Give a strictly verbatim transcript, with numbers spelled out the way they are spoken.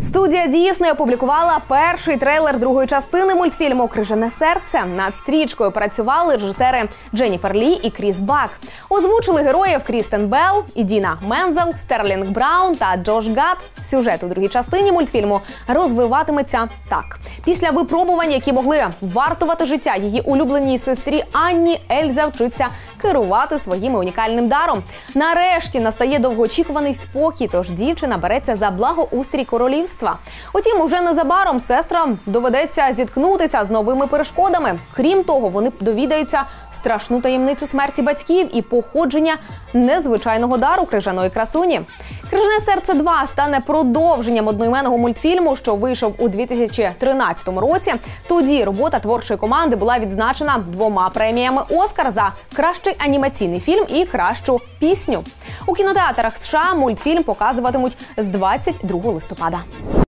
Студія Дісней опублікувала перший трейлер другої частини мультфільму «Крижане серце». Над стрічкою працювали режисери Дженніфер Лі і Кріс Бак. Озвучили героїв Крістен Белл, Ідіна Мензел, Стерлінг Браун та Джош Гад. Сюжет у другій частині мультфільму розвиватиметься так. Після випробувань, які могли вартувати життя її улюбленій сестрі Анні, Ельза вчиться керувати своїм унікальним даром. Нарешті настає довгоочікуваний спокій, тож дівчина береться за благоустрій королівства. Утім, уже незабаром сестрам доведеться зіткнутися з новими перешкодами. Крім того, вони довідаються страшну таємницю смерті батьків і походження незвичайного дару крижаної красуні. «Крижане серце два» стане продовженням одноіменного мультфільму, що вийшов у дві тисячі тринадцятому році. Тоді робота творчої команди була відзначена двома преміями «Оскар» за кращий анімаційний фільм і кращу пісню. У кінотеатрах США мультфільм показуватимуть з двадцять другого листопада.